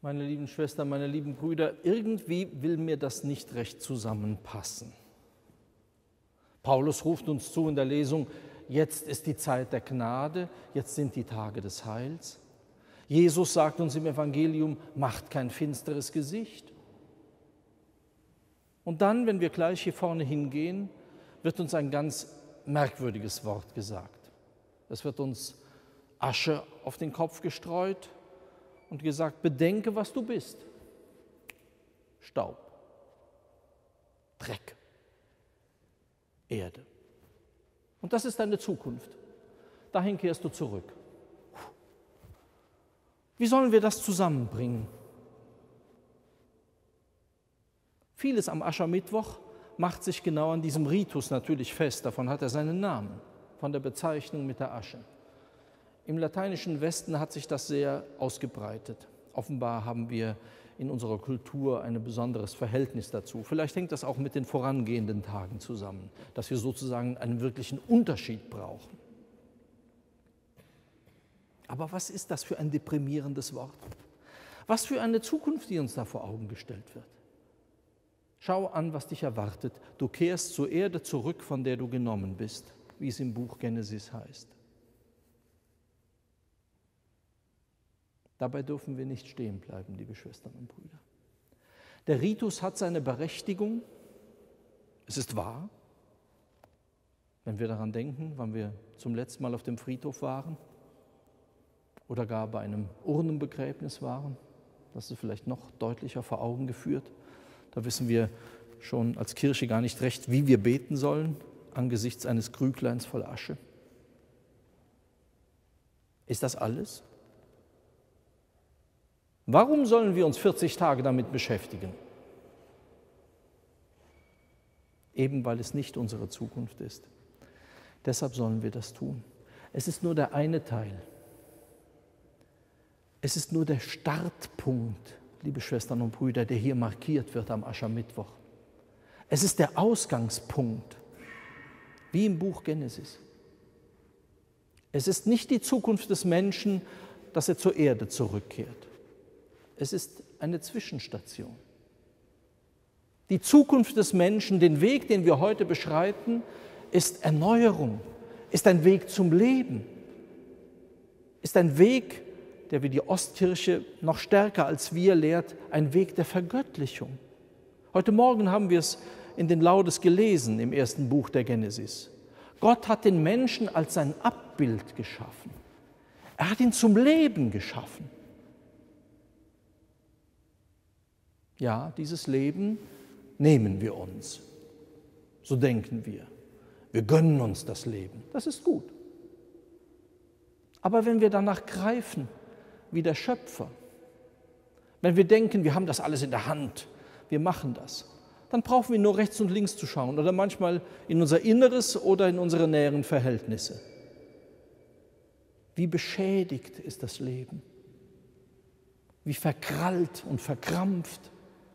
Meine lieben Schwestern, meine lieben Brüder, irgendwie will mir das nicht recht zusammenpassen. Paulus ruft uns zu in der Lesung, jetzt ist die Zeit der Gnade, jetzt sind die Tage des Heils. Jesus sagt uns im Evangelium, macht kein finsteres Gesicht. Und dann, wenn wir gleich hier vorne hingehen, wird uns ein ganz merkwürdiges Wort gesagt. Es wird uns Asche auf den Kopf gestreut und gesagt, bedenke, was du bist. Staub, Dreck, Erde. Und das ist deine Zukunft. Dahin kehrst du zurück. Wie sollen wir das zusammenbringen? Vieles am Aschermittwoch macht sich genau an diesem Ritus natürlich fest. Davon hat er seinen Namen, von der Bezeichnung mit der Asche. Im lateinischen Westen hat sich das sehr ausgebreitet. Offenbar haben wir in unserer Kultur ein besonderes Verhältnis dazu. Vielleicht hängt das auch mit den vorangehenden Tagen zusammen, dass wir sozusagen einen wirklichen Unterschied brauchen. Aber was ist das für ein deprimierendes Wort? Was für eine Zukunft, die uns da vor Augen gestellt wird. Schau an, was dich erwartet. Du kehrst zur Erde zurück, von der du genommen bist, wie es im Buch Genesis heißt. Dabei dürfen wir nicht stehen bleiben, liebe Schwestern und Brüder. Der Ritus hat seine Berechtigung. Es ist wahr, wenn wir daran denken, wann wir zum letzten Mal auf dem Friedhof waren oder gar bei einem Urnenbegräbnis waren. Das ist vielleicht noch deutlicher vor Augen geführt. Da wissen wir schon als Kirche gar nicht recht, wie wir beten sollen angesichts eines Krügleins voll Asche. Ist das alles? Warum sollen wir uns 40 Tage damit beschäftigen? Eben weil es nicht unsere Zukunft ist. Deshalb sollen wir das tun. Es ist nur der eine Teil. Es ist nur der Startpunkt, liebe Schwestern und Brüder, der hier markiert wird am Aschermittwoch. Es ist der Ausgangspunkt, wie im Buch Genesis. Es ist nicht die Zukunft des Menschen, dass er zur Erde zurückkehrt. Es ist eine Zwischenstation. Die Zukunft des Menschen, den Weg, den wir heute beschreiten, ist Erneuerung, ist ein Weg zum Leben, ist ein Weg, der wie die Ostkirche noch stärker als wir lehrt, ein Weg der Vergöttlichung. Heute Morgen haben wir es in den Laudes gelesen im ersten Buch der Genesis. Gott hat den Menschen als sein Abbild geschaffen. Er hat ihn zum Leben geschaffen. Ja, dieses Leben nehmen wir uns. So denken wir. Wir gönnen uns das Leben. Das ist gut. Aber wenn wir danach greifen, wie der Schöpfer, wenn wir denken, wir haben das alles in der Hand, wir machen das, dann brauchen wir nur rechts und links zu schauen oder manchmal in unser Inneres oder in unsere näheren Verhältnisse. Wie beschädigt ist das Leben? Wie verkrallt und verkrampft?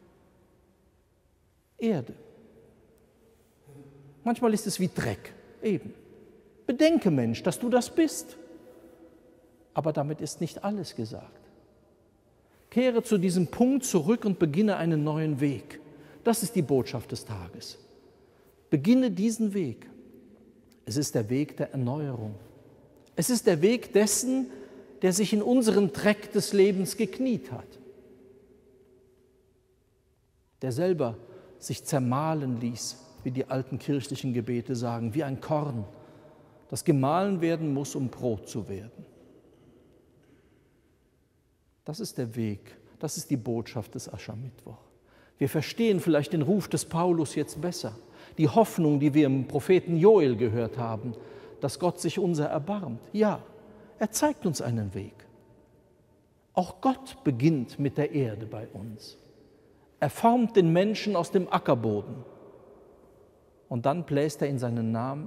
Erde. Manchmal ist es wie Dreck, eben. Bedenke, Mensch, dass du das bist. Aber damit ist nicht alles gesagt. Kehre zu diesem Punkt zurück und beginne einen neuen Weg. Das ist die Botschaft des Tages. Beginne diesen Weg. Es ist der Weg der Erneuerung. Es ist der Weg dessen, der sich in unseren Dreck des Lebens gekniet hat. Der selber sich zermahlen ließ, wie die alten kirchlichen Gebete sagen, wie ein Korn, das gemahlen werden muss, um Brot zu werden. Das ist der Weg, das ist die Botschaft des Aschermittwoch. Wir verstehen vielleicht den Ruf des Paulus jetzt besser, die Hoffnung, die wir im Propheten Joel gehört haben, dass Gott sich unser erbarmt. Ja, er zeigt uns einen Weg. Auch Gott beginnt mit der Erde bei uns. Er formt den Menschen aus dem Ackerboden und dann bläst er in seine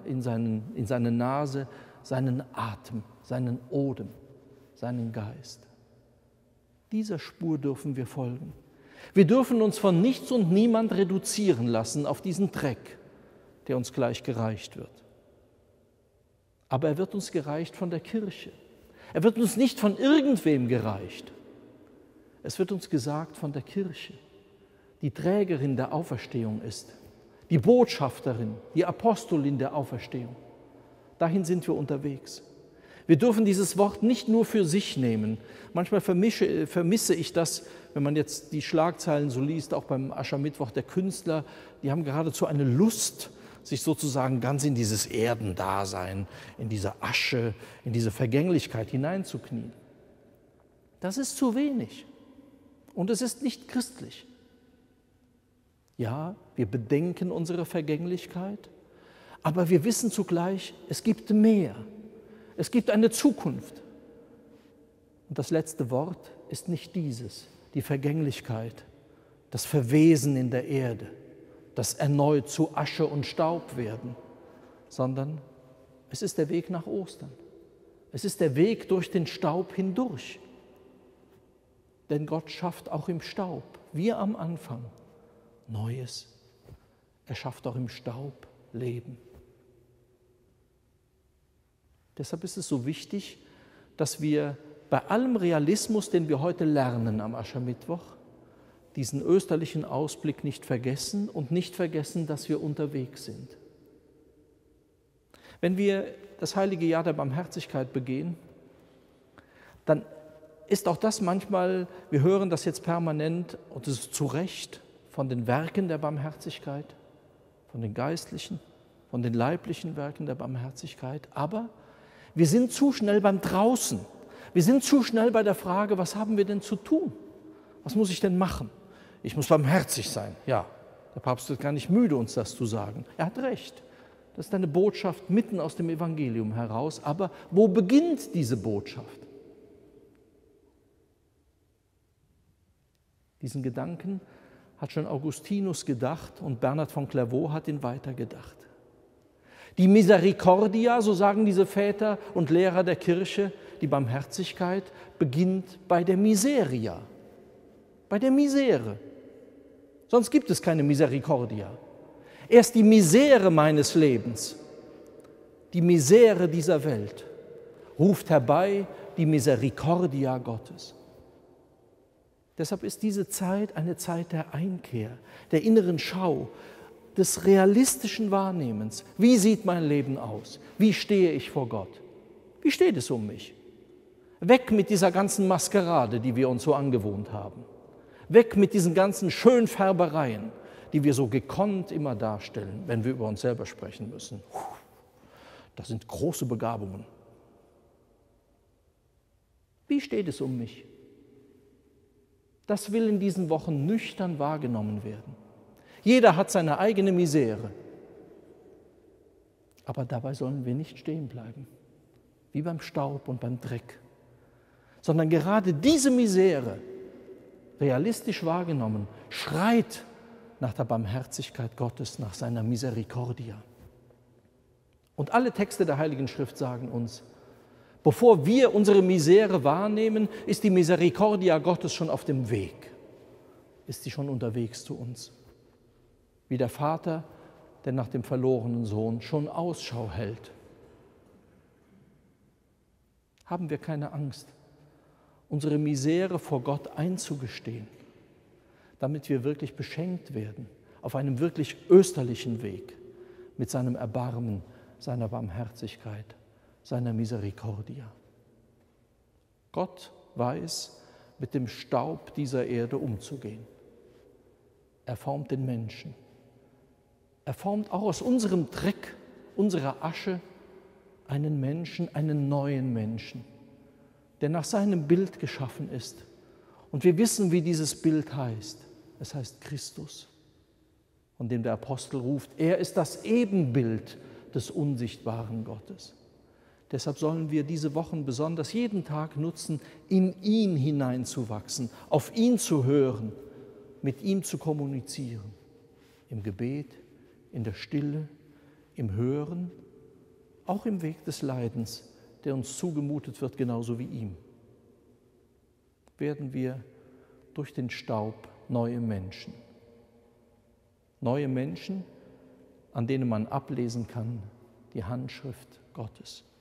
Nase seinen Atem, seinen Odem, seinen Geist. Dieser Spur dürfen wir folgen. Wir dürfen uns von nichts und niemand reduzieren lassen auf diesen Dreck, der uns gleich gereicht wird. Aber er wird uns gereicht von der Kirche. Er wird uns nicht von irgendwem gereicht. Es wird uns gesagt von der Kirche, die Trägerin der Auferstehung ist, die Botschafterin, die Apostolin der Auferstehung. Dahin sind wir unterwegs. Wir dürfen dieses Wort nicht nur für sich nehmen. Manchmal vermisse ich das, wenn man jetzt die Schlagzeilen so liest, auch beim Aschermittwoch der Künstler, die haben geradezu eine Lust, sich sozusagen ganz in dieses Erdendasein, in diese Asche, in diese Vergänglichkeit hineinzuknien. Das ist zu wenig und es ist nicht christlich. Ja, wir bedenken unsere Vergänglichkeit, aber wir wissen zugleich, es gibt mehr. Es gibt eine Zukunft. Und das letzte Wort ist nicht dieses, die Vergänglichkeit, das Verwesen in der Erde, das erneut zu Asche und Staub werden, sondern es ist der Weg nach Ostern. Es ist der Weg durch den Staub hindurch. Denn Gott schafft auch im Staub, wie am Anfang, Neues. Er schafft auch im Staub Leben. Deshalb ist es so wichtig, dass wir bei allem Realismus, den wir heute lernen am Aschermittwoch, diesen österlichen Ausblick nicht vergessen und nicht vergessen, dass wir unterwegs sind. Wenn wir das heilige Jahr der Barmherzigkeit begehen, dann ist auch das manchmal, wir hören das jetzt permanent, und es ist zu Recht, von den Werken der Barmherzigkeit, von den geistlichen, von den leiblichen Werken der Barmherzigkeit, aber wir sind zu schnell beim Draußen. Wir sind zu schnell bei der Frage, was haben wir denn zu tun? Was muss ich denn machen? Ich muss barmherzig sein. Ja, der Papst wird gar nicht müde, uns das zu sagen. Er hat recht. Das ist eine Botschaft mitten aus dem Evangelium heraus. Aber wo beginnt diese Botschaft? Diesen Gedanken hat schon Augustinus gedacht und Bernhard von Clairvaux hat ihn weitergedacht. Die Misericordia, so sagen diese Väter und Lehrer der Kirche, die Barmherzigkeit, beginnt bei der Miseria, bei der Misere. Sonst gibt es keine Misericordia. Erst die Misere meines Lebens, die Misere dieser Welt, ruft herbei die Misericordia Gottes. Deshalb ist diese Zeit eine Zeit der Einkehr, der inneren Schau, des realistischen Wahrnehmens. Wie sieht mein Leben aus? Wie stehe ich vor Gott? Wie steht es um mich? Weg mit dieser ganzen Maskerade, die wir uns so angewohnt haben. Weg mit diesen ganzen Schönfärbereien, die wir so gekonnt immer darstellen, wenn wir über uns selber sprechen müssen. Das sind große Begabungen. Wie steht es um mich? Das will in diesen Wochen nüchtern wahrgenommen werden. Jeder hat seine eigene Misere. Aber dabei sollen wir nicht stehen bleiben, wie beim Staub und beim Dreck, sondern gerade diese Misere, realistisch wahrgenommen, schreit nach der Barmherzigkeit Gottes, nach seiner Misericordia. Und alle Texte der Heiligen Schrift sagen uns, bevor wir unsere Misere wahrnehmen, ist die Misericordia Gottes schon auf dem Weg, ist sie schon unterwegs zu uns. Wie der Vater, der nach dem verlorenen Sohn schon Ausschau hält. Haben wir keine Angst, unsere Misere vor Gott einzugestehen, damit wir wirklich beschenkt werden, auf einem wirklich österlichen Weg, mit seinem Erbarmen, seiner Barmherzigkeit, seiner Misericordia. Gott weiß, mit dem Staub dieser Erde umzugehen. Er formt den Menschen. Er formt auch aus unserem Dreck, unserer Asche, einen Menschen, einen neuen Menschen, der nach seinem Bild geschaffen ist. Und wir wissen, wie dieses Bild heißt. Es heißt Christus, von dem der Apostel ruft, er ist das Ebenbild des unsichtbaren Gottes. Deshalb sollen wir diese Wochen besonders jeden Tag nutzen, in ihn hineinzuwachsen, auf ihn zu hören, mit ihm zu kommunizieren, im Gebet, in der Stille, im Hören, auch im Weg des Leidens, der uns zugemutet wird, genauso wie ihm. Werden wir durch den Staub neue Menschen. Neue Menschen, an denen man ablesen kann, die Handschrift Gottes.